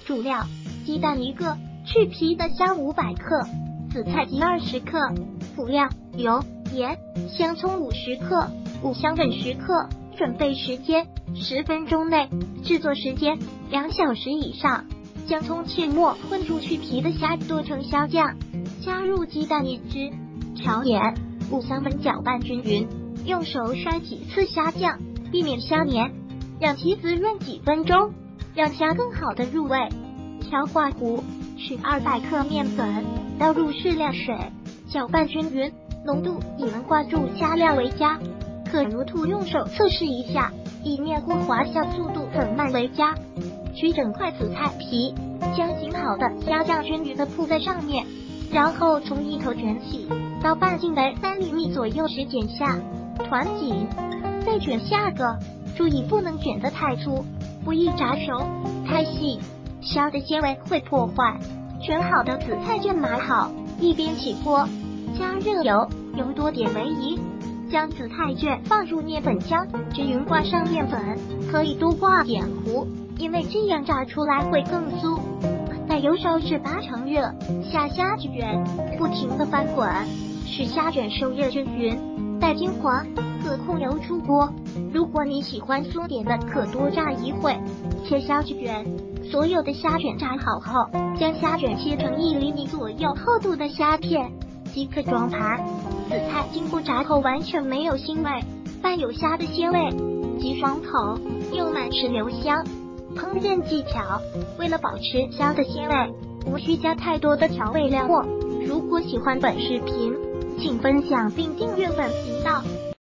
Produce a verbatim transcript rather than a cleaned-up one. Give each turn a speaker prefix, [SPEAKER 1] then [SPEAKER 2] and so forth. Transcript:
[SPEAKER 1] 主料：鸡蛋一个，去皮的虾五百克，紫菜鸡二十克。辅料：油、盐、香葱五十克，五香粉十克。准备时间：十分钟内。制作时间：两小时以上。将葱切末混入去皮的虾剁成虾酱，加入鸡蛋一只，调盐、五香粉搅拌均匀，用手筛几次虾酱，避免虾黏，让其滋润几分钟，让虾更好的入味。调化壶取二百克面粉，倒入适量水，搅拌均匀，浓度以能挂住虾料为佳，可如图用手测试一下，以面糊滑下速度很慢为佳。取整块紫菜皮，将醒好的虾酱均匀的铺在上面，然后从一头卷起，到半径为三厘米左右时剪下，团紧，再卷下个，注意不能卷得太粗，不易炸熟；太细，虾的纤维会破坏。卷好的紫菜卷码好，一边起锅，加热油，油多点为宜。将紫菜卷放入面粉浆，均匀挂上面粉，可以多挂点糊，因为这样炸出来会更酥。待油烧至八成热，下虾卷，不停地翻滚，使虾卷受热均匀。待金黄，可控油出锅。如果你喜欢酥点的，可多炸一会。切虾卷，所有的虾卷炸好后，将虾卷切成一厘米左右厚度的虾片，即可装盘。紫菜经过炸后完全没有腥味，伴有虾的鲜味，极爽口又满是留香。烹饪技巧：为了保持虾的鲜味，无需加太多的调味料。如果喜欢本视频，请分享并订阅本频道。